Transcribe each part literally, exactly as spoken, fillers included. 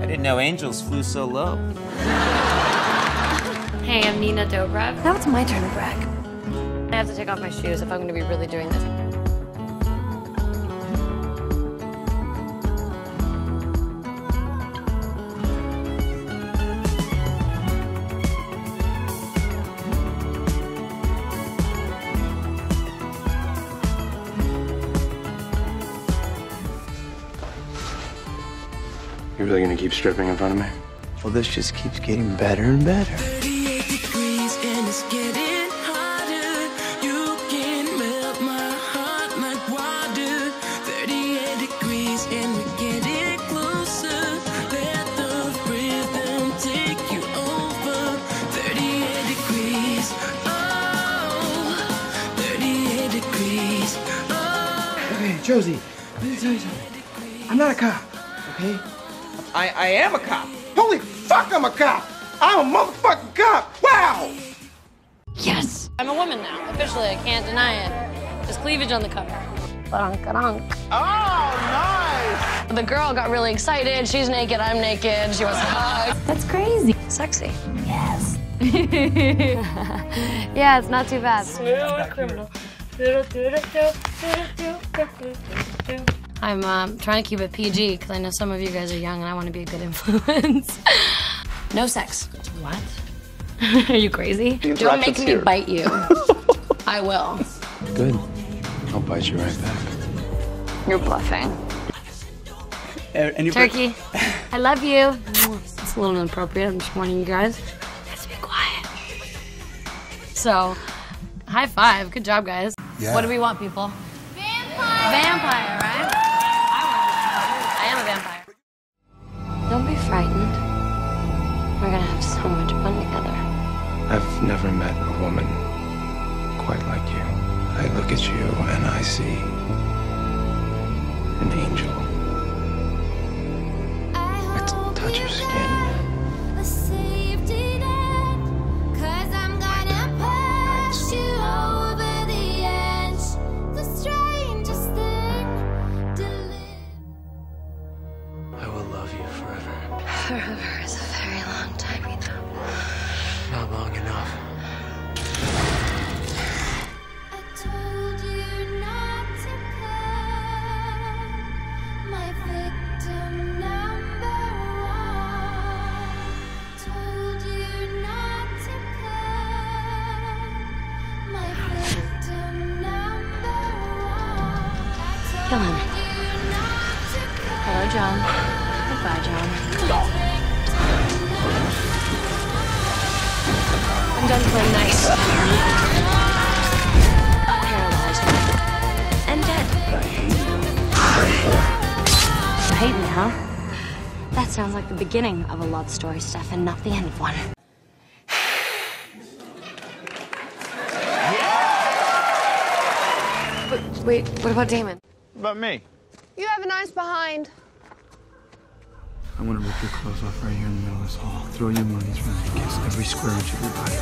I didn't know angels flew so low. Hey, I'm Nina Dobrev. Now it's my turn to brag. I have to take off my shoes if I'm going to be really doing this. You really gonna keep stripping in front of me? Well, this just keeps getting better and better. thirty-eight degrees and it's getting hotter. You can melt my heart like water. thirty-eight degrees and we're getting closer. Let the rhythm take you over. thirty-eight degrees, oh, thirty-eight degrees, oh. Hey, Josie, let me tell you something. I'm not a cop, okay? I, I am a cop. Holy fuck, I'm a cop! I'm a motherfucking cop! Wow! Yes! I'm a woman now. Officially, I can't deny it. There's cleavage on the cover. Ba-dunk-a-dunk. Oh, nice! The girl got really excited. She's naked, I'm naked. She wants to hug. That's crazy. Sexy. Yes. Yeah, it's not too bad. Smooth criminal. I'm um, trying to keep it P G because I know some of you guys are young and I want to be a good influence. No sex. What? Are you crazy? Don't make me here. bite you. I will. Good. I'll bite you right back. You're bluffing. Anybody? Turkey, I love you. It's a little inappropriate. I'm just warning you guys. Have to be quiet. So, high five. Good job, guys. Yeah. What do we want, people? Vampire. Vampire, right? I am a vampire. Don't be frightened. We're gonna have so much fun together. I've never met a woman quite like you. I look at you and I see an angel. I t- touch your skin. I will love you forever. Forever is a very long time, you know. Not long enough. I told you not to come, my victim number one. Told you not to come, my victim number one. Kill him. You not to come. Hello, John. Goodbye, John. I'm done playing nice. Paralyzed. And dead. I hate you. You hate me, huh? That sounds like the beginning of a love story, Stefan, not the end of one. But wait, what about Damon? What about me? You have an eyes behind. I want to rip your clothes off right here in the middle of this hall. Throw you on these rooms and kiss every square inch of your body.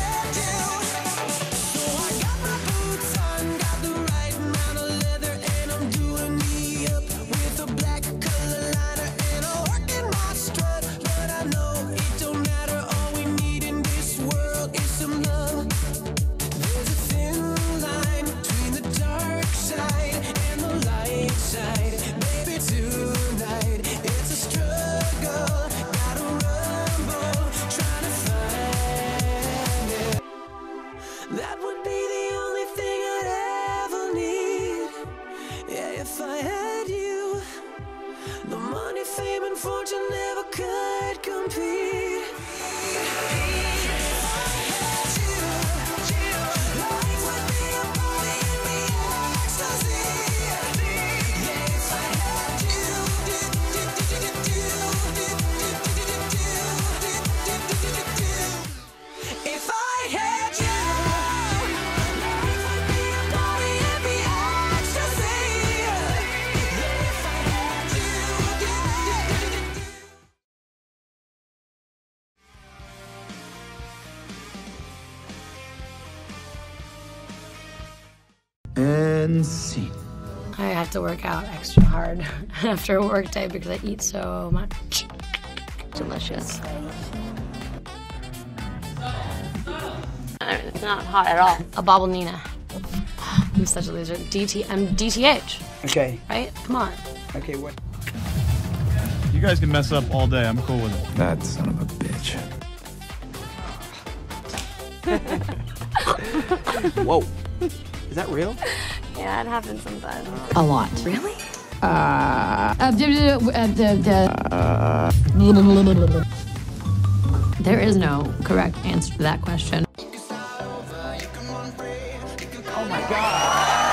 That would be the only thing I'd ever need. Yeah, if I had you, the money, fame, and fortune never could compete. If I had you, life would be a party and be ecstasy. Yeah, if I had you, if I had you. And scene. I have to work out extra hard after a work day because I eat so much. delicious. It's not hot at all. A bobble Nina. I'm such a loser. D T, I'm D T H. Okay. Right? Come on. Okay, what? You guys can mess up all day. I'm cool with it. That son of a bitch. Whoa. Is that real? Yeah, it happens sometimes. A lot. Really? Uh, uh, d- d- uh, d- d- There is no correct answer to that question. Oh my God.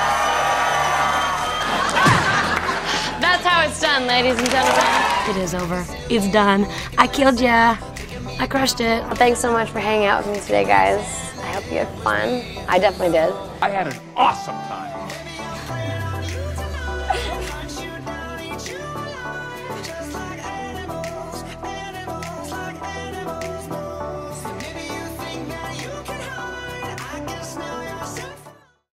That's how it's done, ladies and gentlemen. It is over. It's done. I killed ya. I crushed it. Well, thanks so much for hanging out with me today, guys. I hope you had fun. I definitely did. I had an awesome time.